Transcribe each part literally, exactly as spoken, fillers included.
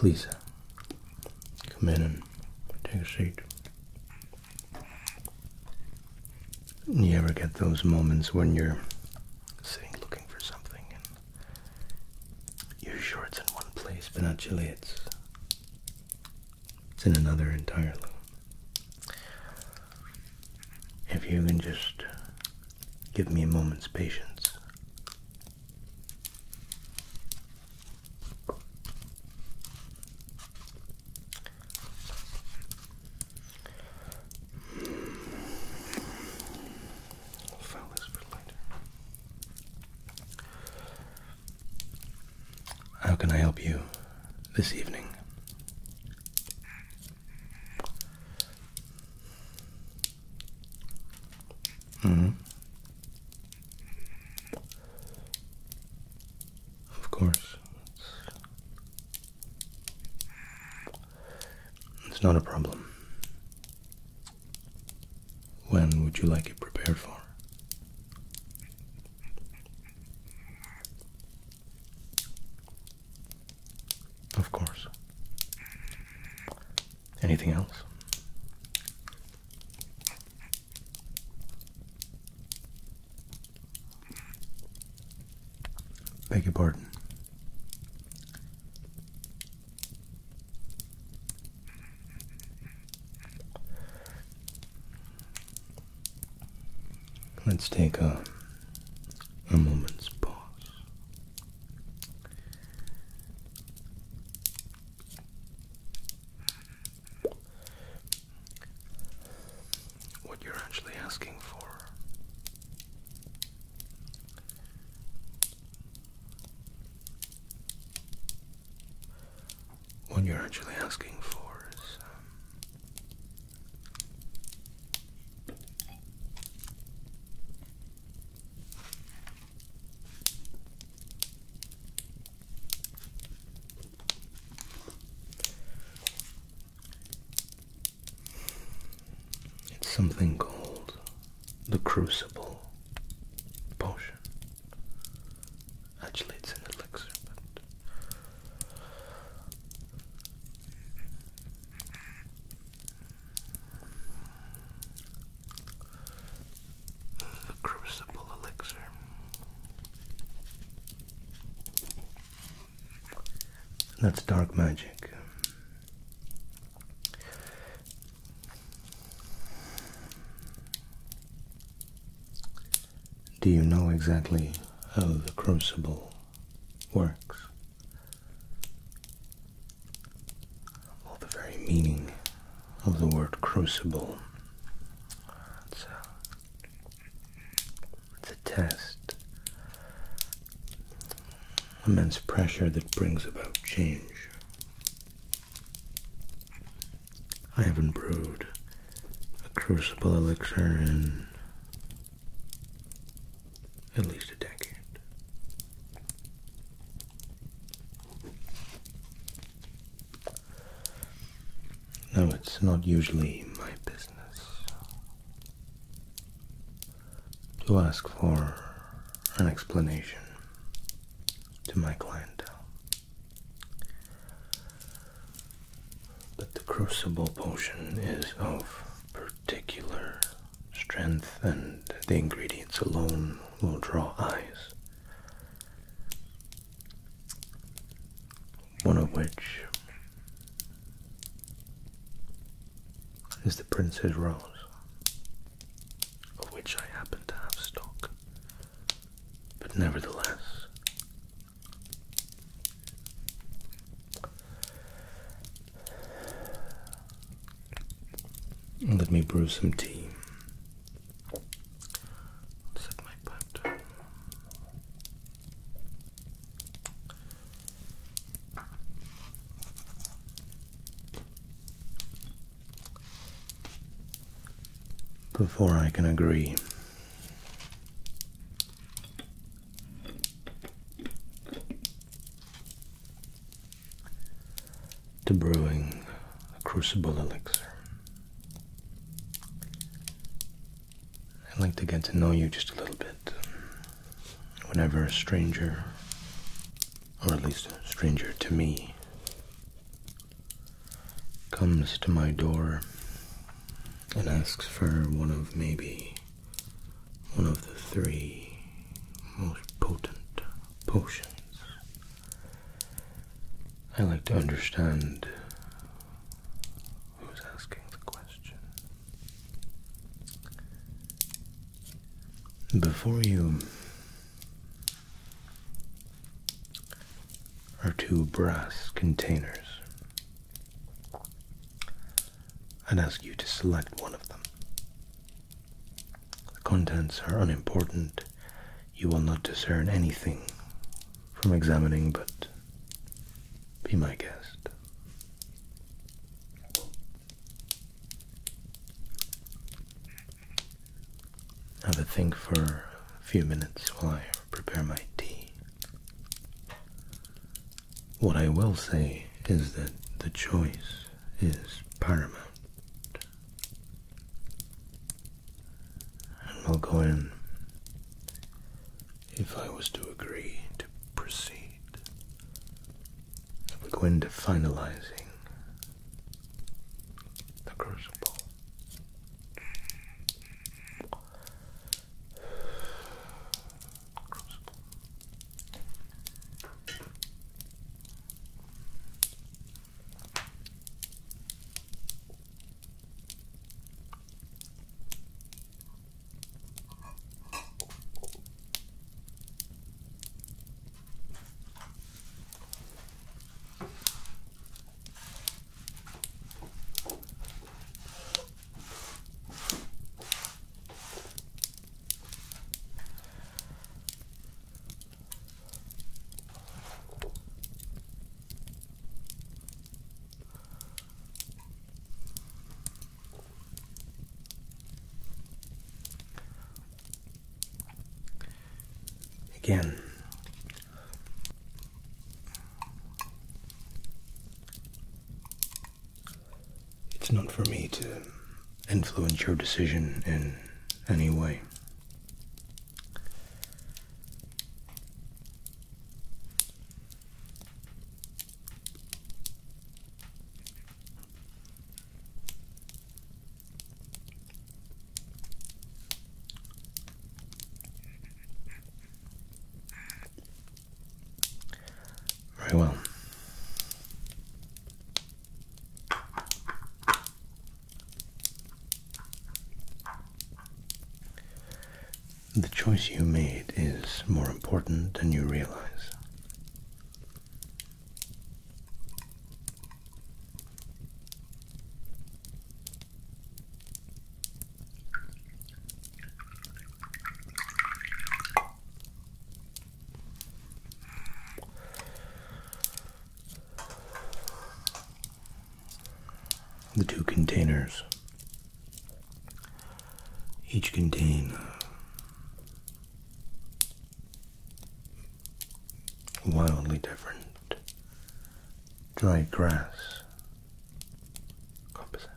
Please come in and take a seat. You ever get those moments when you're sitting looking for something and you're sure it's in one place, but actually it's it's in another entirely? If you can just give me a moment's patience. How can I help you this evening? Mm-hmm. Of course. It's, it's not a problem. When would you like it prepared for? Of course. Anything else? Beg your pardon. Let's take a, a moment's pause. What you're actually asking for. What you're actually asking for is um, it's something called the Crucible potion. Actually, it's an elixir, but the Crucible elixir. That's dark magic. Do you know exactly how the Crucible works? Well, the very meaning of the word crucible. It's a, it's a test. Immense pressure that brings about change. I haven't brewed a Crucible elixir in at least a decade. No, it's not usually my business to ask for an explanation to my clientele. But the Crucible potion is of particular strength, and the ingredients alone will draw eyes. One of which is the Prince's Rose, of which I happen to have stock. But nevertheless, let me brew some tea. Set my pipe down. Before I can agree to brewing a Crucible elixir, I'd like to get to know you just a little bit. Whenever a stranger, or at least a stranger to me, comes to my door and asks for one of maybe one of the three most potent potions, I like to understand who's asking the question. Before you are two brass containers. I'd ask you to select one of them. The contents are unimportant. You will not discern anything from examining, but be my guest. Have a think for a few minutes while I prepare my tea. What I will say is that the choice is paramount. And we'll go in if I was to agree to proceed. We'll go into finalizing the Crucible. Again, it's not for me to influence your decision in any way. Very well. The choice you made is more important than you realize. The two containers each contain wildly different dried grass composite.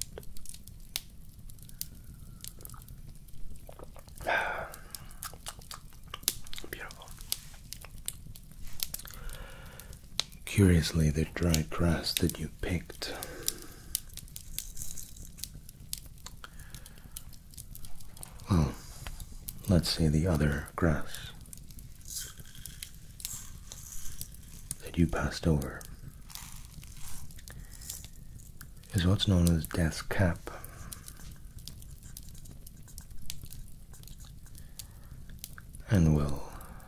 Beautiful. Curiously, the dried grass that you picked well, let's say the other grass that you passed over is what's known as death's cap. And will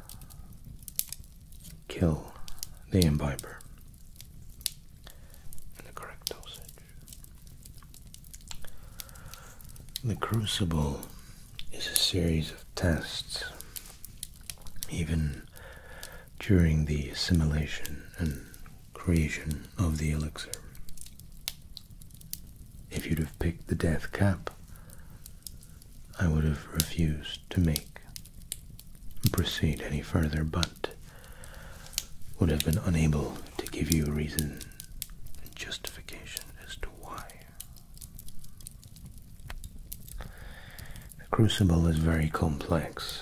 kill the imbiber in the correct dosage. The Crucible is a series of tests, even during the assimilation and creation of the elixir. If you'd have picked the death cap, I would have refused to make and proceed any further, but would have been unable to give you a reason and justification as to why. The Crucible is very complex.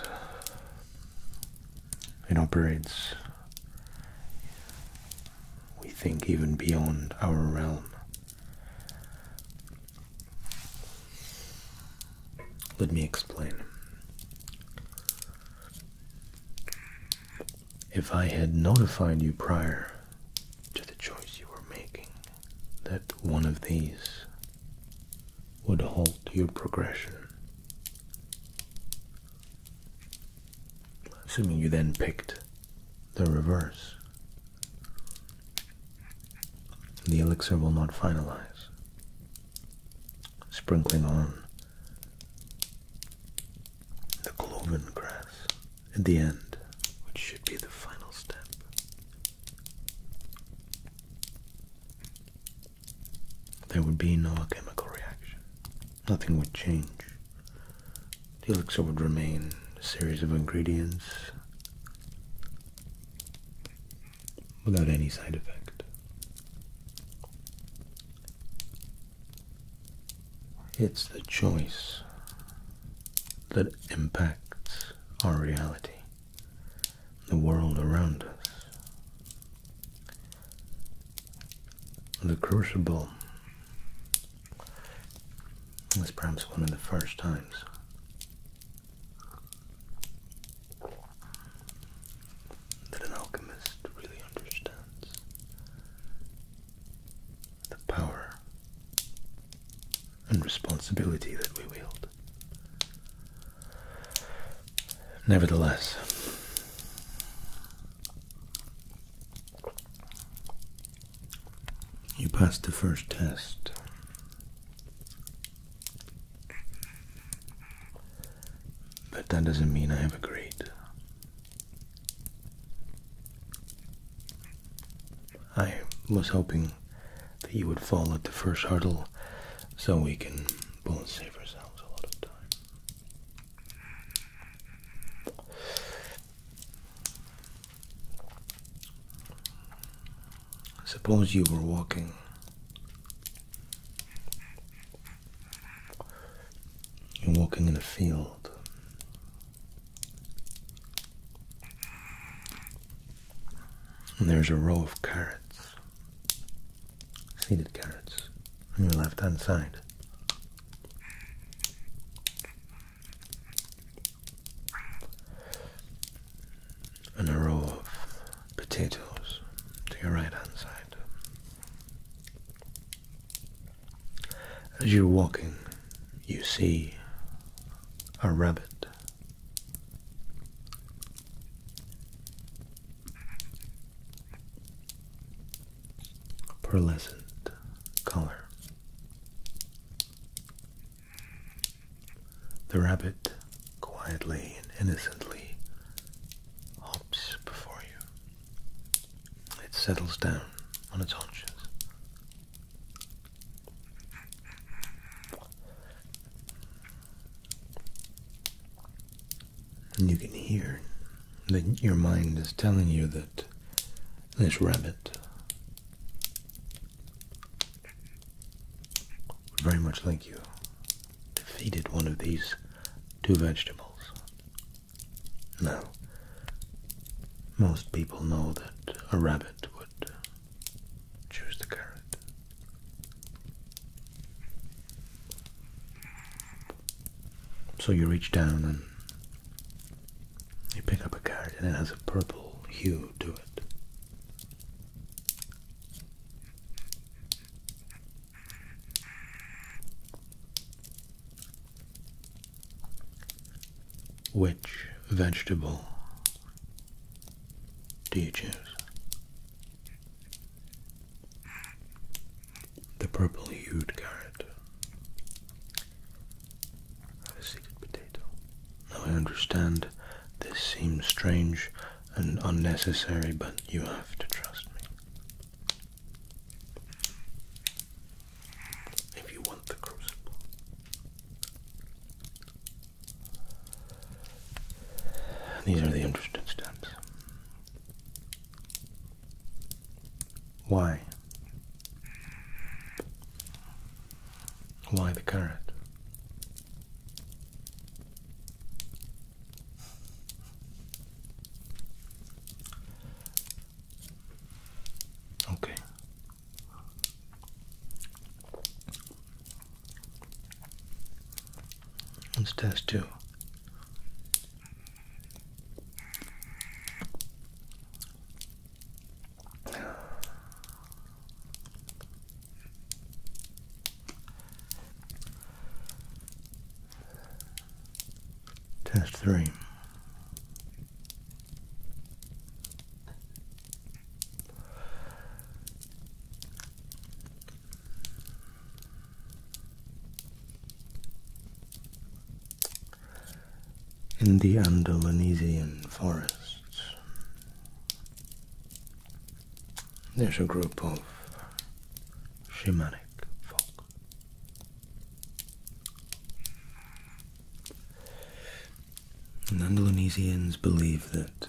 It operates, we think, even beyond our realm. Let me explain. If I had notified you prior to the choice you were making that one of these would halt your progression, assuming you then picked the reverse, the elixir will not finalize, sprinkling on the cloven grass at the end, which should be the final step. There would be no chemical reaction. Nothing would change. The elixir would remain a series of ingredients without any side effect. It's the choice that impacts our reality, the world around us. The Crucible was perhaps one of the first times that an alchemist really understands the power and responsibility that we wield. Nevertheless, you passed the first test. But that doesn't mean I have agreed. I was hoping that you would fall at the first hurdle so we can both save ourselves a lot of time. Suppose you were walking you're walking in a field. And there's a row of carrots, seeded carrots, on your left hand side. And a row of potatoes to your right hand side. As you're walking, you see a rabbit. Pearlescent color. The rabbit quietly and innocently hops before you. It settles down on its haunches. And you can hear that your mind is telling you that this rabbit would very much like you defeated one of these two vegetables. Now, most people know that a rabbit would choose the carrot. So you reach down and you pick up a carrot, and it has a purple hue to it. Which vegetable do you choose? The purple hued carrot, or the seeded potato? Now I understand this seems strange and unnecessary, but you have to trust me. If you want the Crucible. These are the interesting steps. Why? Why the carrot? Okay. Let's test two. Test three. In the Andalusian forests, there's a group of shamanic folk. And Andalusians believe that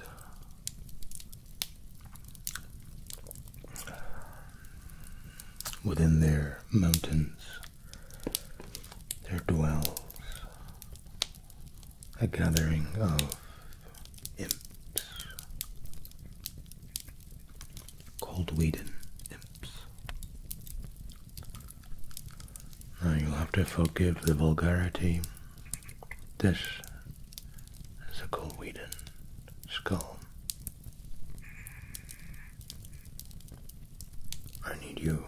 within their mountains there dwells a gathering of imps called Whedon imps. Now you'll have to forgive the vulgarity. This is a cold Whedon skull. I need you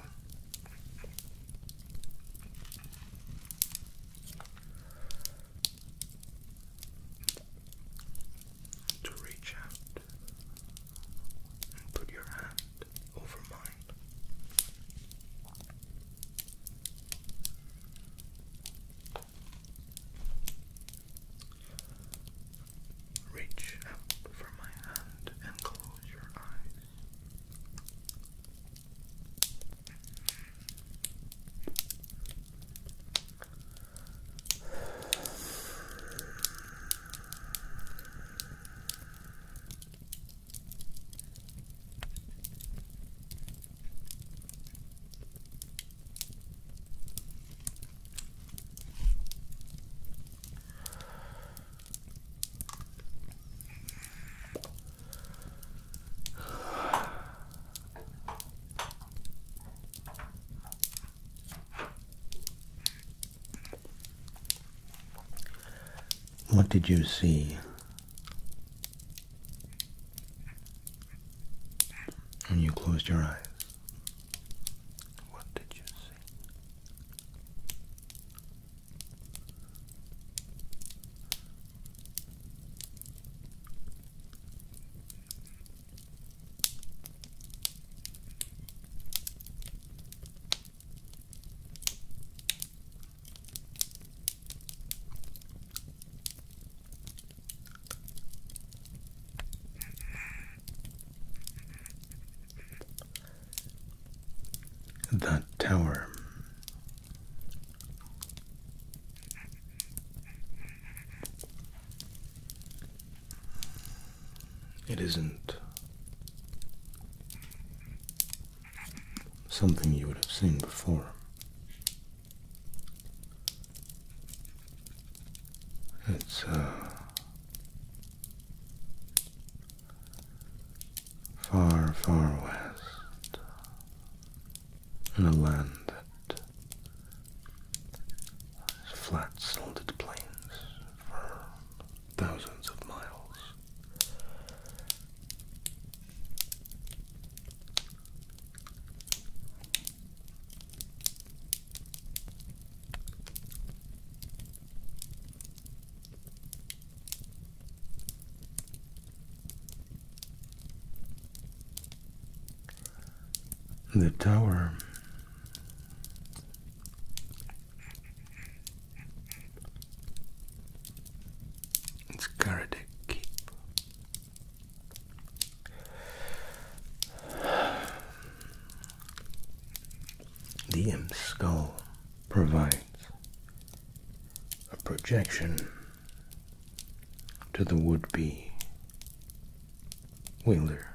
What did you see when you closed your eyes? What did you see? That tower. It isn't something you would have seen before. It's uh, far, far west. In a land that is flat, salted plains for thousands of miles. The tower the imp's skull provides a projection to the would-be wielder.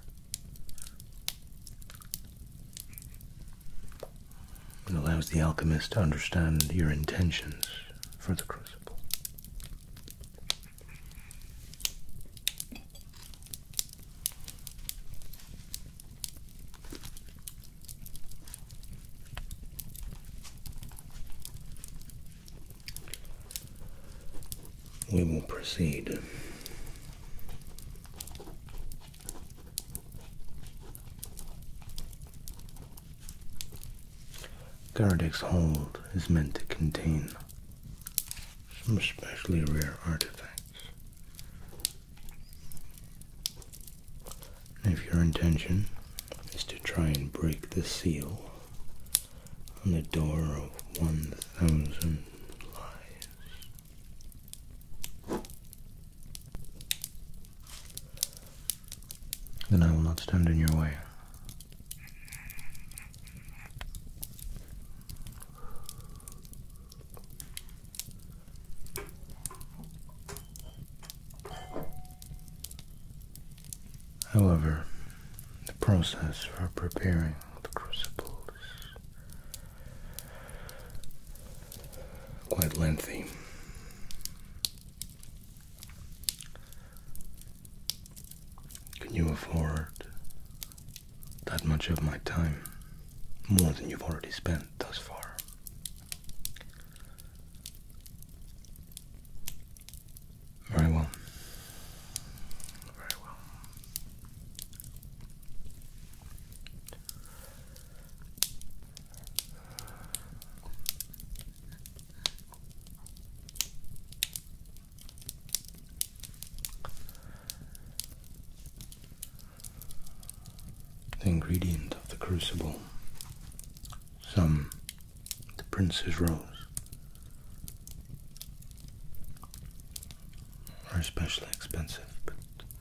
It allows the alchemist to understand your intentions for the crucible. we will proceed. Gardick's hold is meant to contain some especially rare artifacts. And if your intention is to try and break the seal on the door of one thousand lives, then I will not stand in your way. However, the process for preparing the crucible is quite lengthy. Can you afford that much of my time? More than you've already spent thus far. Very well. Very well. The ingredient of the crucible, some the prince's rose, are especially expensive, but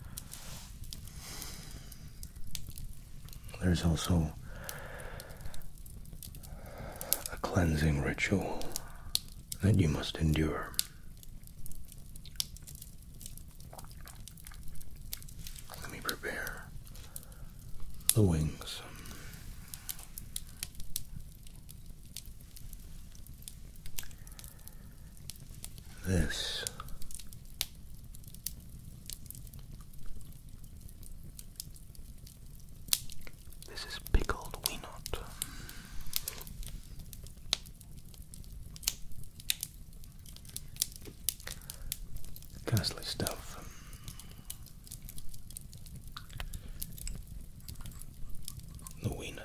there's also a cleansing ritual that you must endure. Let me prepare the wings. This this is pickled weenot. Ghastly stuff. The weenot.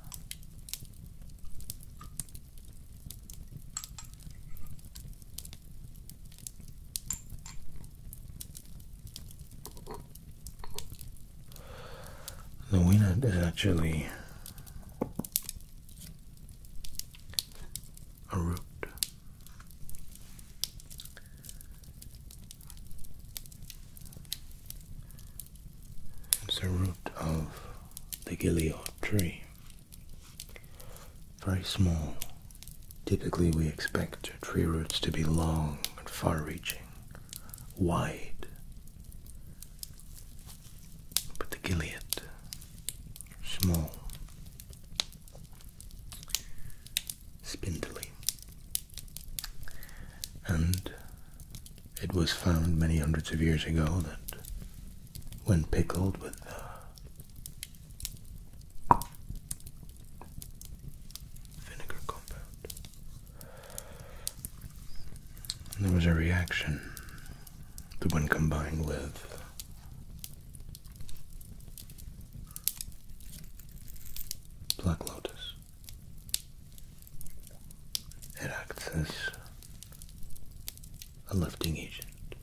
The weenot is actually a root. It's a root of the Gilead tree. Very small. Typically we expect tree roots to be long and far-reaching, wide. But the Gilead, small, spindly, and it was found many hundreds of years ago that when pickled with uh, vinegar compound, there was a reaction that when combined with black lotus, it acts as a lifting agent.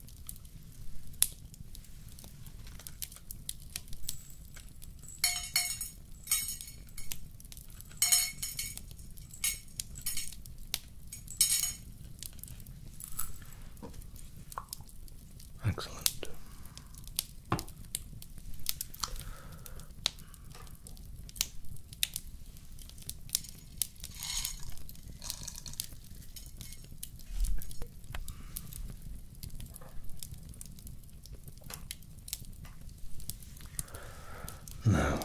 Excellent. Now,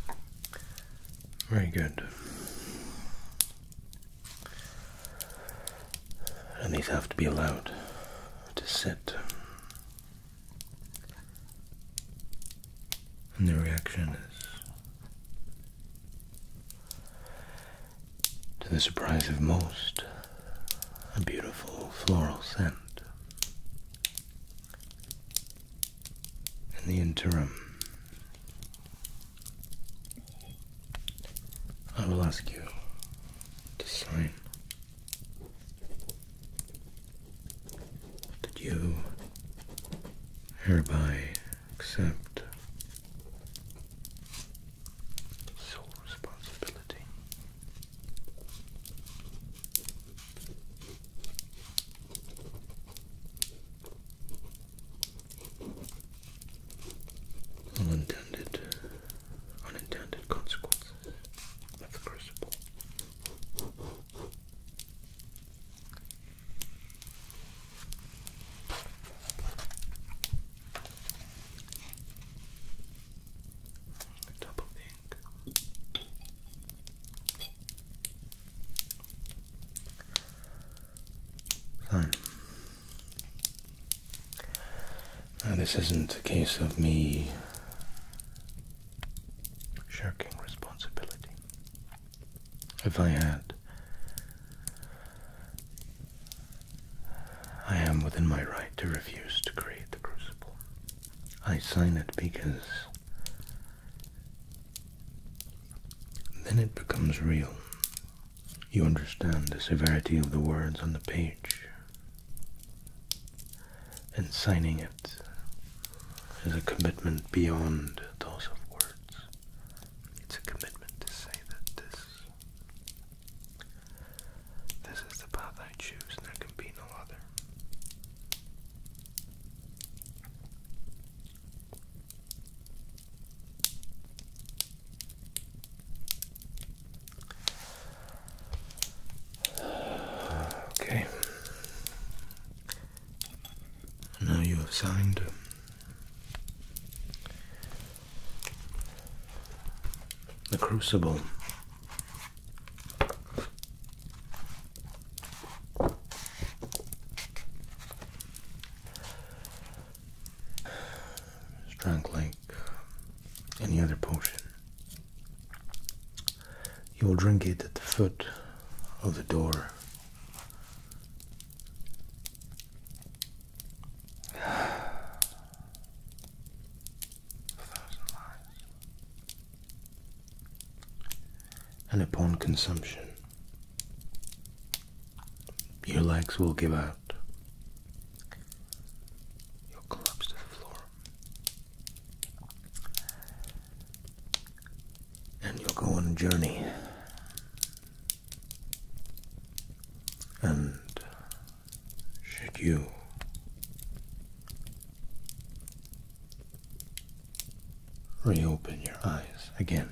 very good. And these have to be allowed to sit. And the reaction is, to the surprise of most, a beautiful floral scent. In the interim, I will ask you to sign that you hereby accept sole responsibility unintended, unintended consequences of the Crucible. Top of the ink. Fine. Now, this isn't a case of me shirking responsibility. If I had, I am within my right to refuse to create the Crucible. I sign it because then it becomes real. You understand the severity of the words on the page, and signing it is a commitment beyond those of words. It's a commitment to say that this, this is the path I choose, and there can be no other. Okay. Now you have signed the Crucible. It's drunk like uh, any other potion. You will drink it at the foot of the door. And upon consumption, your legs will give out. You'll collapse to the floor. And you'll go on a journey. And should you reopen your eyes again,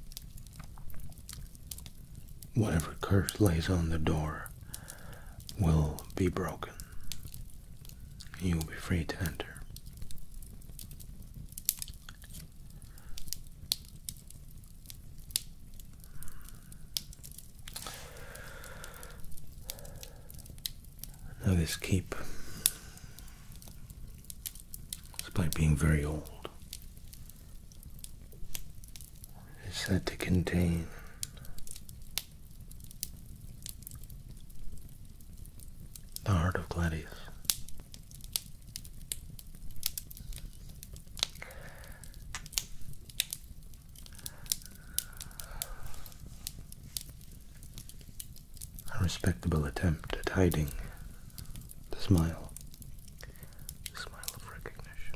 whatever curse lays on the door will be broken. You will be free to enter. Now this keep, despite being very old, is said to contain the heart of Gladius. A respectable attempt at hiding the smile, the smile of recognition.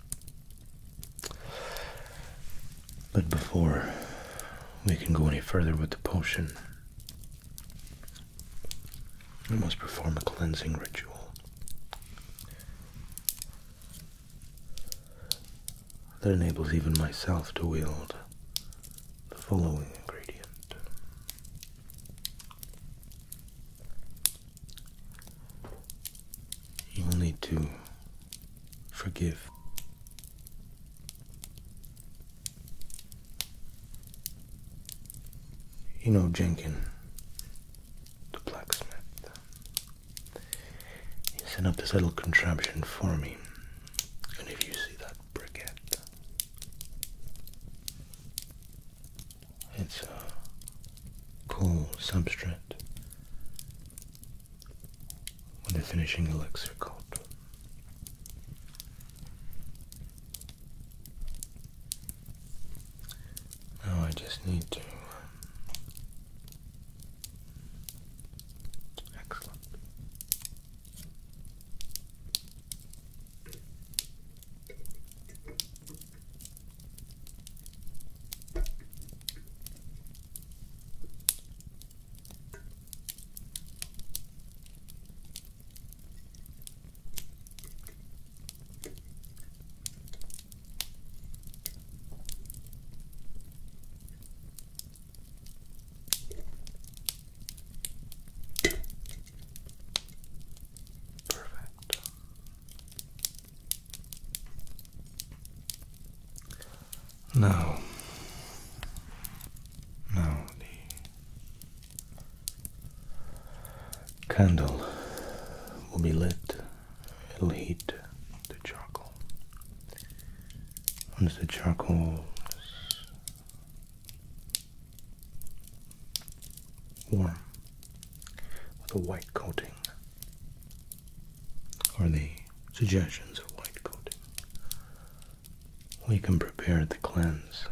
But before we can go any further with the potion, we must perform a cleansing ritual that enables even myself to wield the following ingredient. You will need to forgive. You know Jenkin, the blacksmith. set up this little contraption for me. And if you see that briquette, it's a cool substrate with a finishing elixir coat. Now I just need to. Excellent. Now, now the candle will be lit. It'll heat the charcoal. Once the charcoal is warm with a white coating, or the suggestions of white coating, we can prepare the cleanse.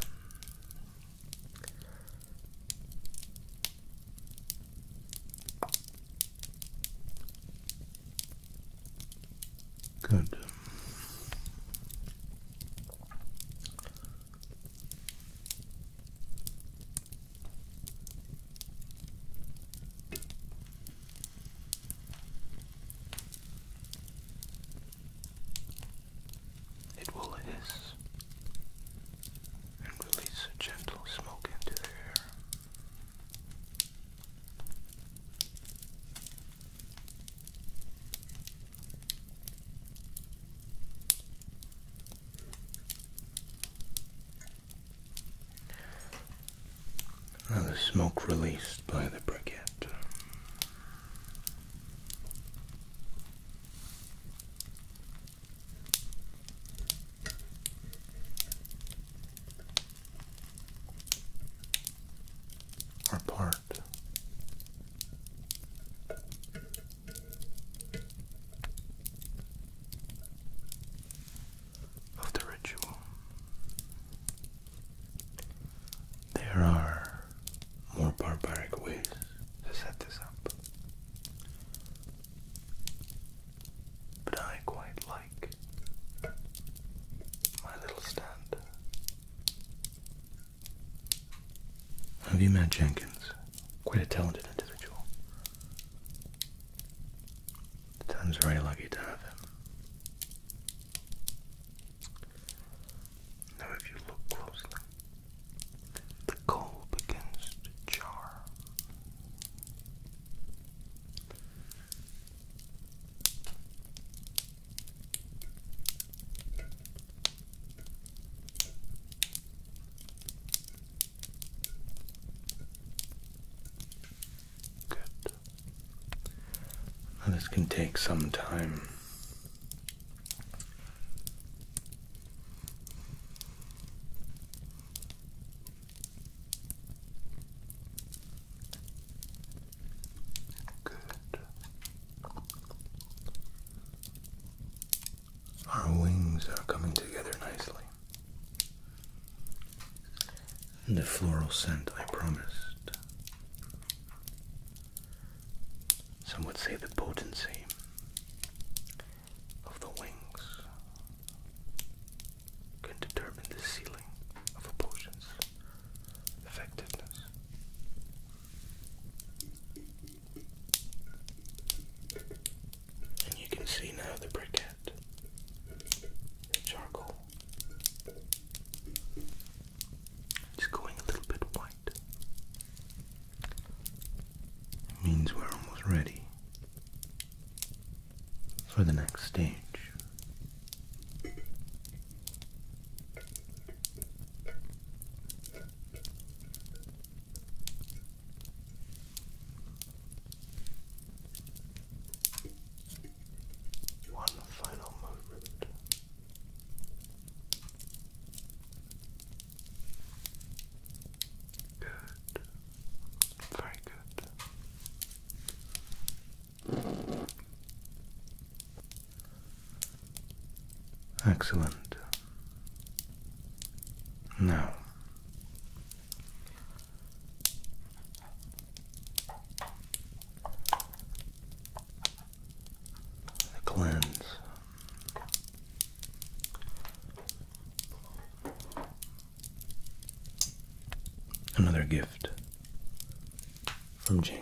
Good. It will hiss and release a gentle smoke into the air. Now the smoke released by the briquette are part of the ritual. There are more barbaric ways to set this up, but I quite like my little stand. Have you met Jenkins? Quite a talented individual. The town's very lucky to have him. Now if you look closely, the coal begins to jar. Good. Now this can take some time. Good. Our wings are coming together nicely. And the floral scent I promised. Some would say the potency of the wings can determine the ceiling of a potion's effectiveness. And you can see now the briquette, the charcoal. It's going a little bit white. Excellent. Now, the cleanse. Another gift from Jenkins.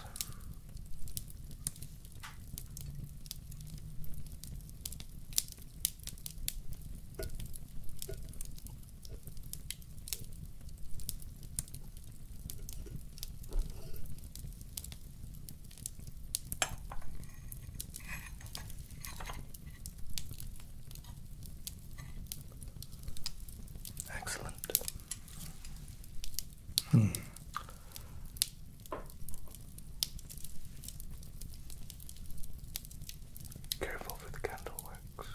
Excellent. Hmm. Careful for the candle wax.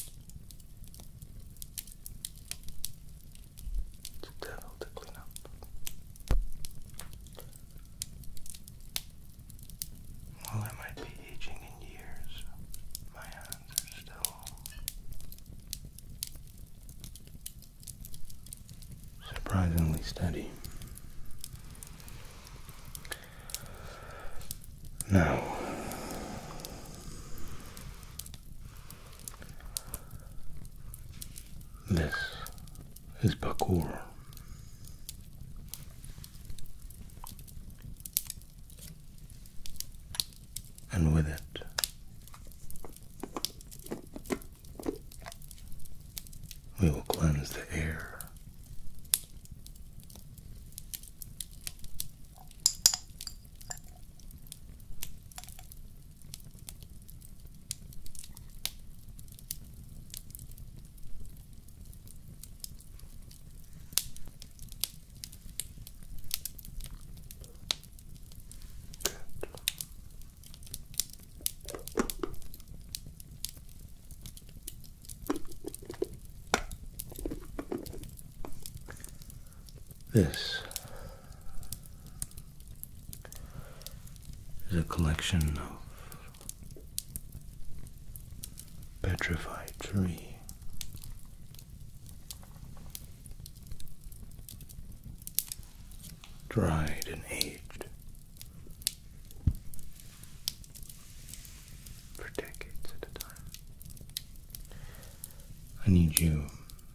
It's a devil to clean up. While I might be aging in years, my hands are still surprisingly steady. Now, this is Bakur. And with it, we will cleanse the air. This is a collection of petrified tree. Dried and aged for decades at a time. I need you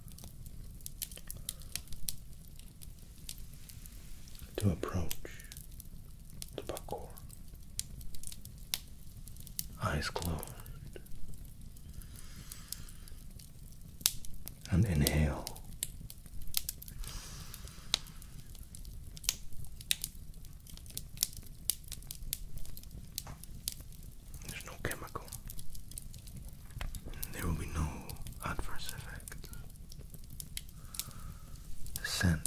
to approach the Bakur, eyes closed, and inhale. There's no chemical. There will be no adverse effects. The scent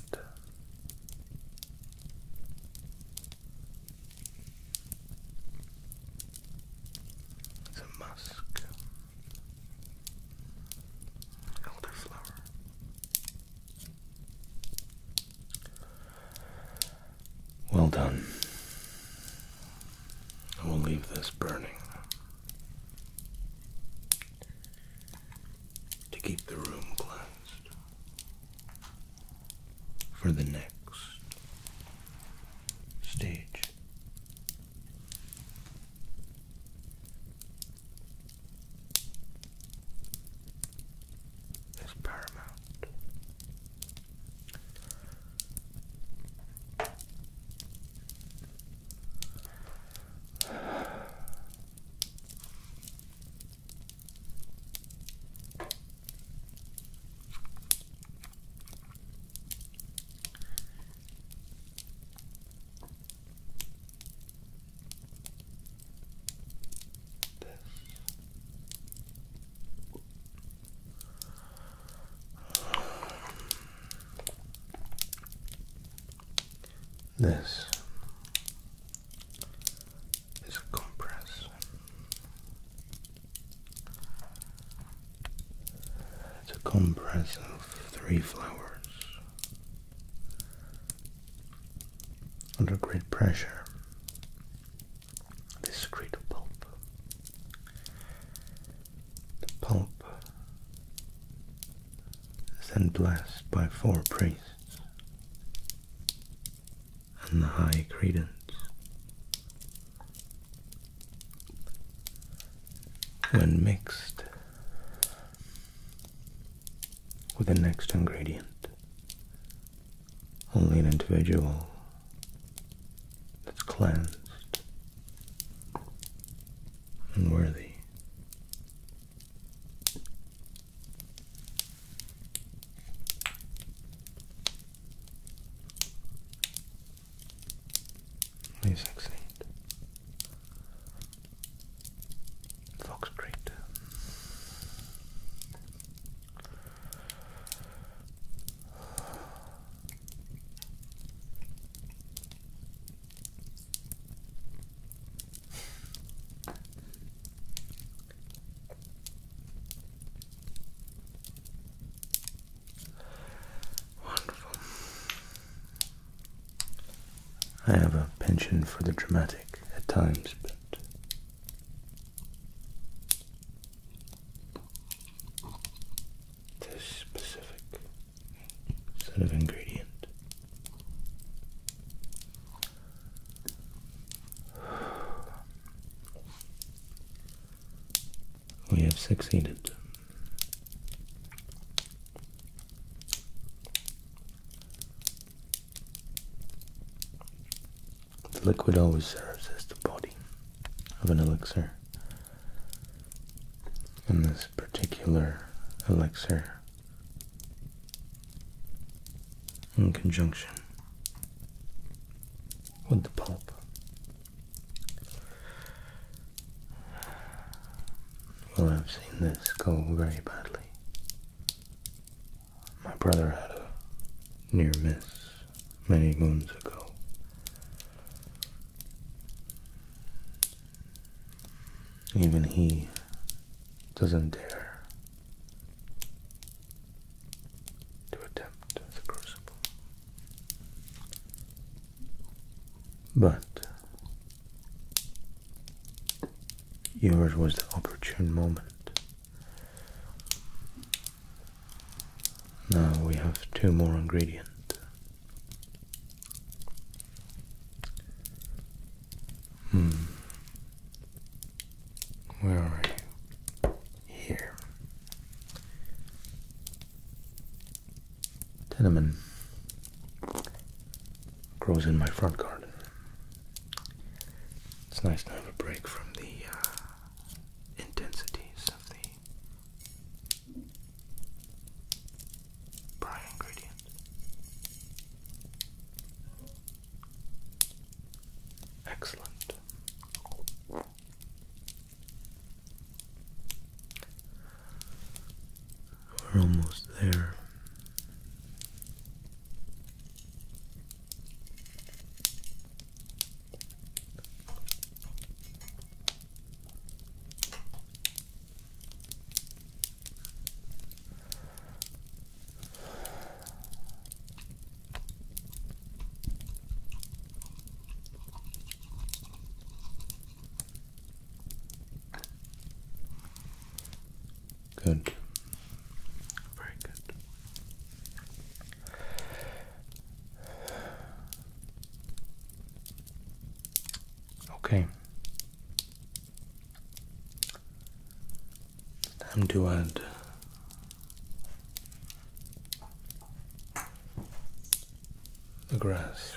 is a musk, elderflower. Well done. I will leave this burning to keep the room cleansed for the next stage. Is paramount. This is a compress. It's a compress of three flowers under great pressure. They secrete a pulp. The pulp then blessed by four priests and the high credence. When mixed with the next ingredient, only an individual that's cleansed and worthy may succeed. Fox Creek. I have a penchant for the dramatic at times, but this specific set of ingredient we have succeeded. The liquid always serves as the body of an elixir, and this particular elixir, in conjunction with the pulp, well, I've seen this go very badly. My brother had a near miss many moons ago. Even he doesn't dare to attempt the Crucible. But yours was the opportune moment. Now we have two more ingredients. Hmm. Where are you? Here. Cinnamon grows in my front garden. It's nice to have a break from the uh, intensities of the brine ingredient. Excellent. We're almost there. Good. Very good. Okay. Time to add the grass.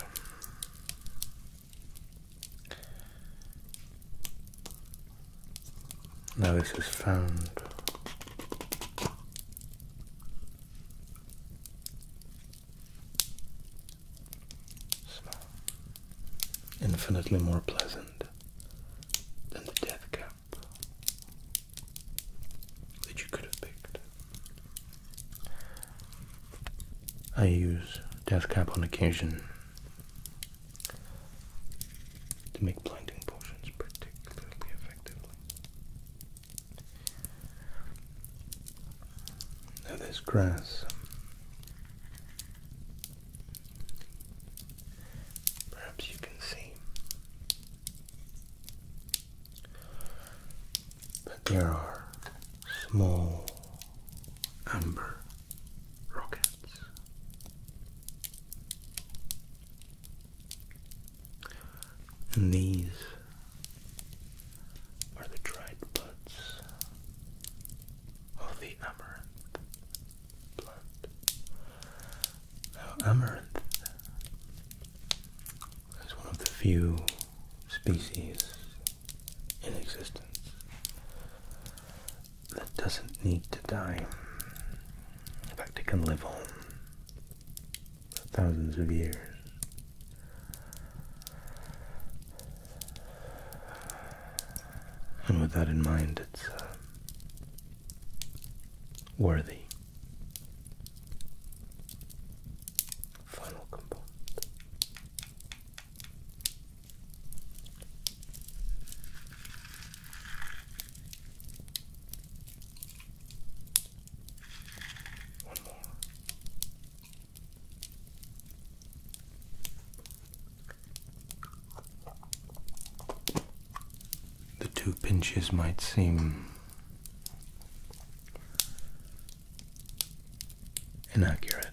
Now this is found infinitely more pleasant than the death cap that you could have picked. I use death cap on occasion to make blinding potions particularly effectively. Now this grass, perhaps you can see, but there are small amber rock And these are the dried buds of the amaranth plant. Now, amaranth is one of the few species in existence that doesn't need to die. In fact, it can live on for thousands of years. And with that in mind, it's uh, worthy. Final component. One more. The two pinches might seem inaccurate,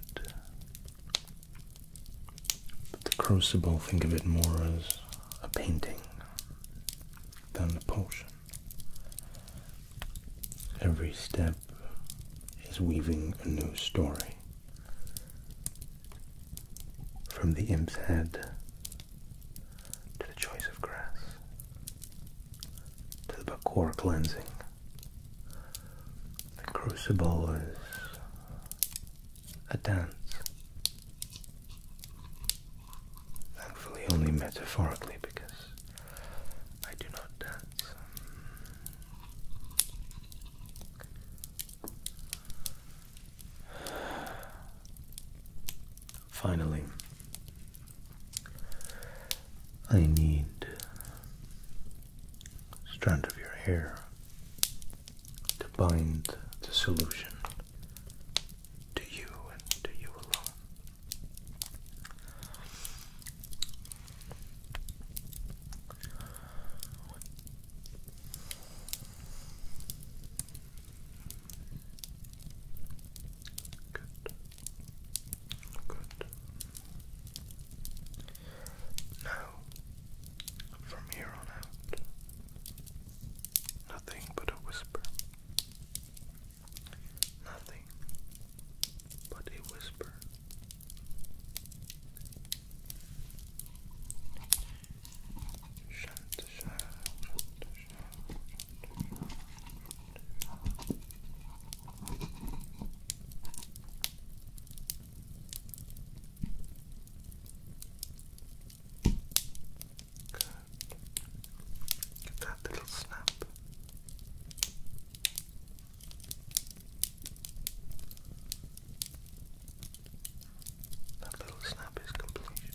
but the Crucible, think of it more as a painting than a potion. Every step is weaving a new story, from the imp's head to the choice of grass, to the Bakor cleansing. The Crucible is a dance. Thankfully only metaphorically, because I do not dance. Finally, I need a strand of your hair to bind the solution to you and to you alone. Good. Good. Now, from here on out, nothing but a whisper. Nothing but a whisper. Shant, shant, Get that little snap. That little snap is completion.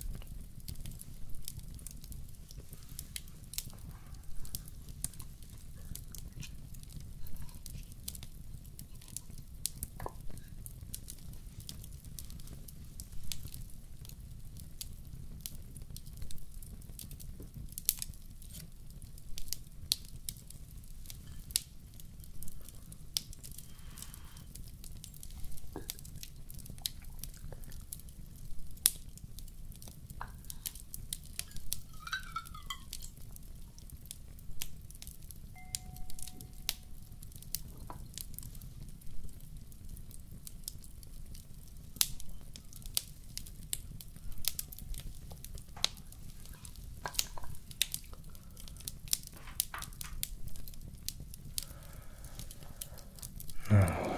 Now,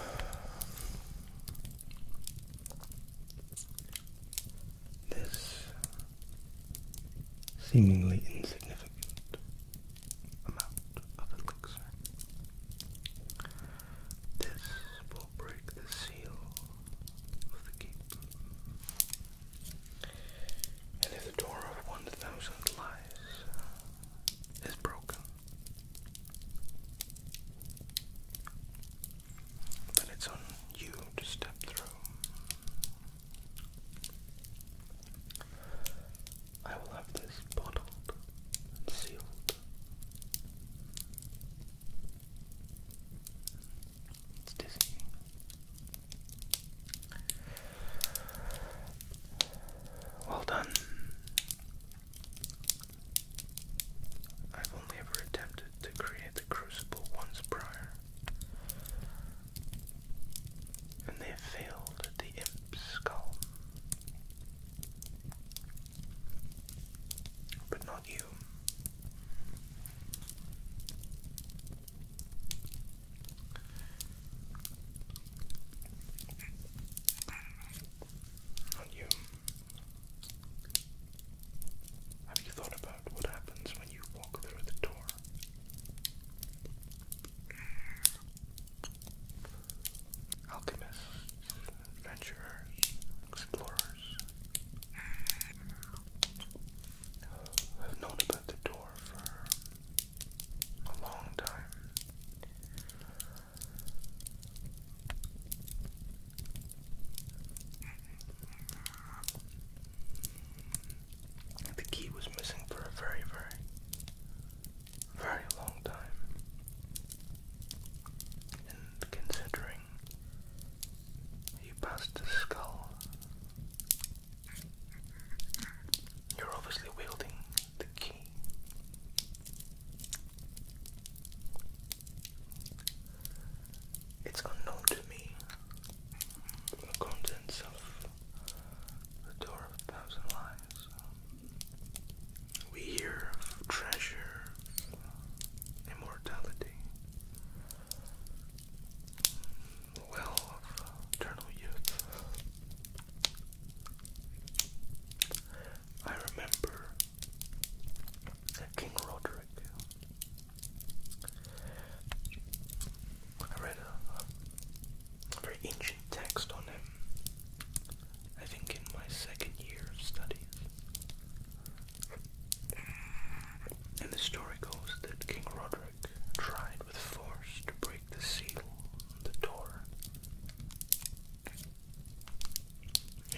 this seemingly insignificant amount of elixir, this will break the seal of the keep. And if the door of one thousand lies is broken, then it's on you to step through. I will have this bottled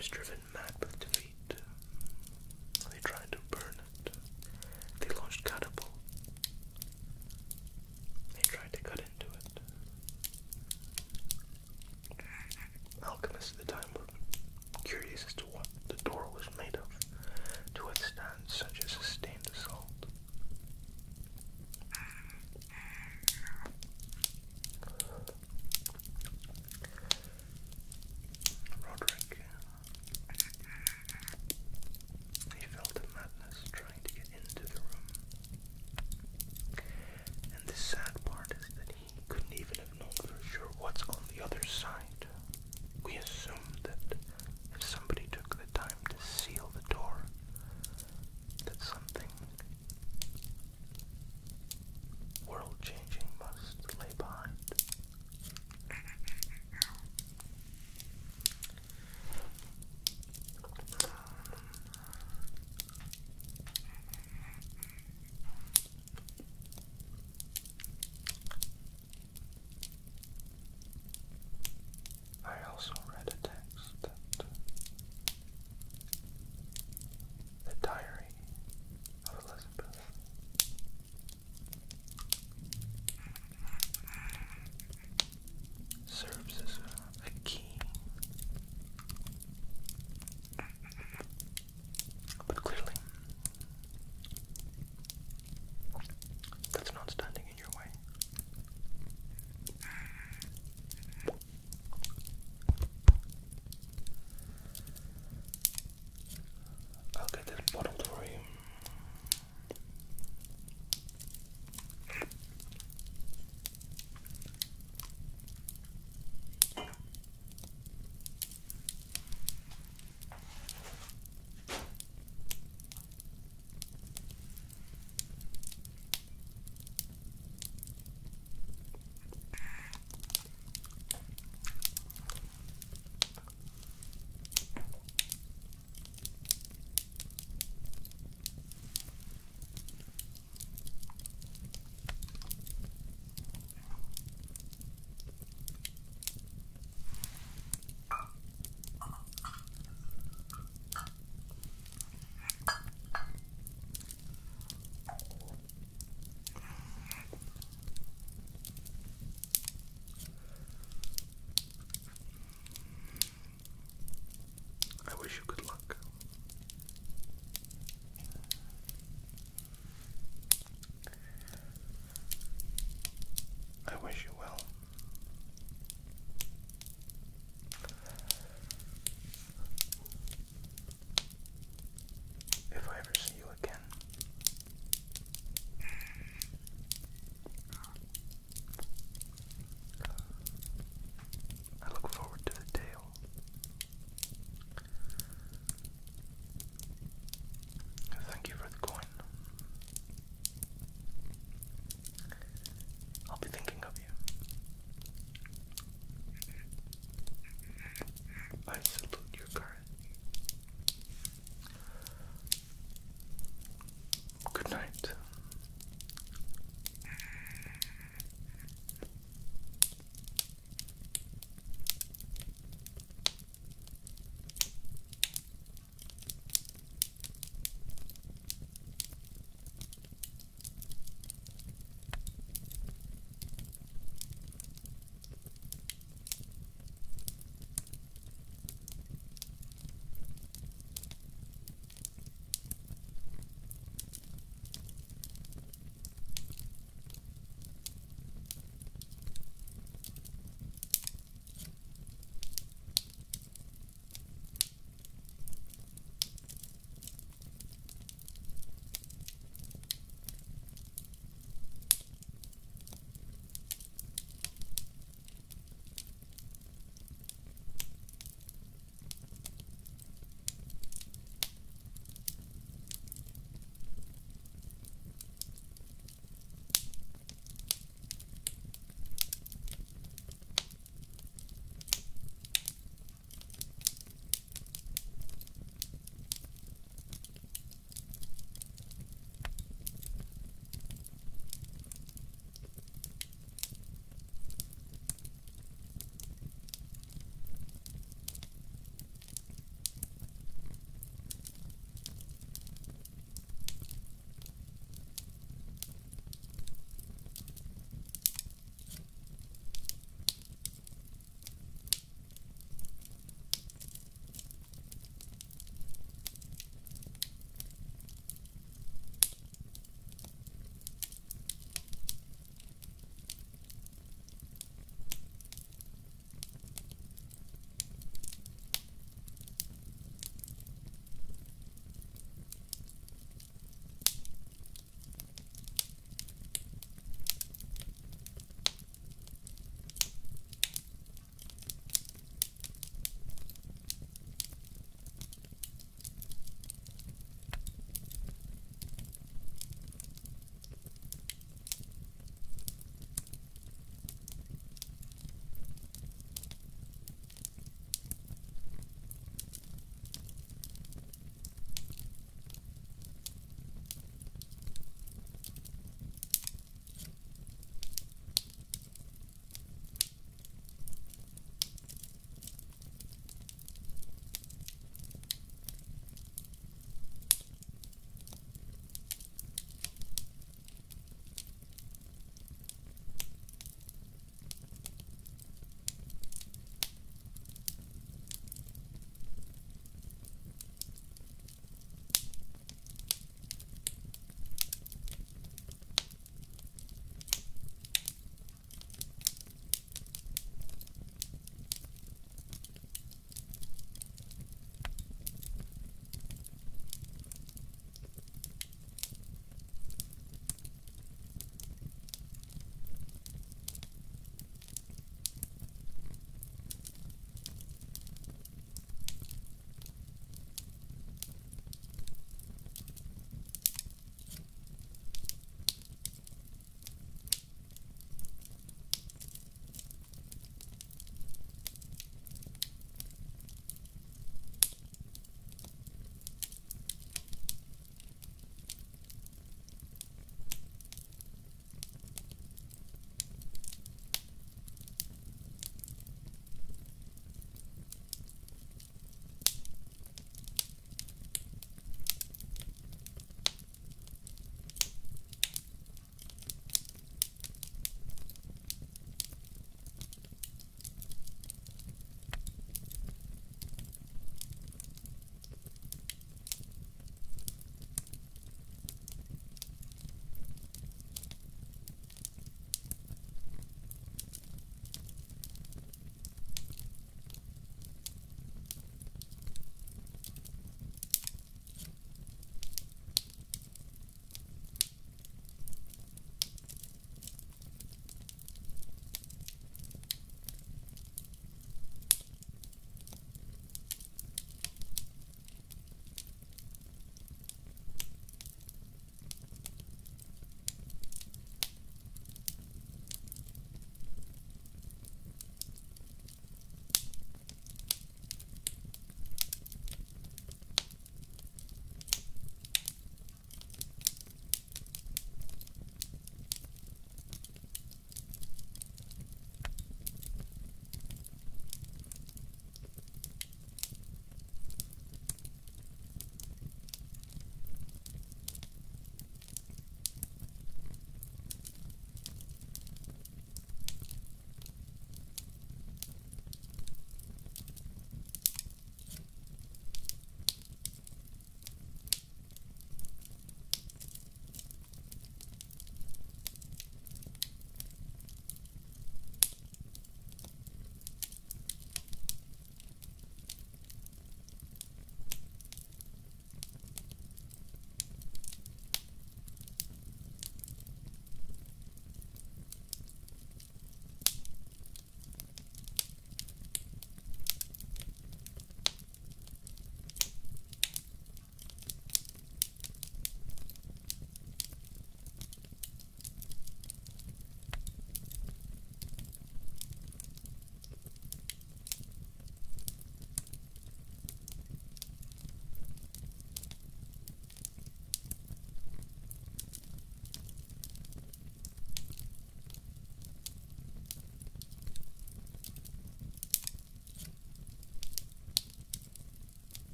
colors driven matte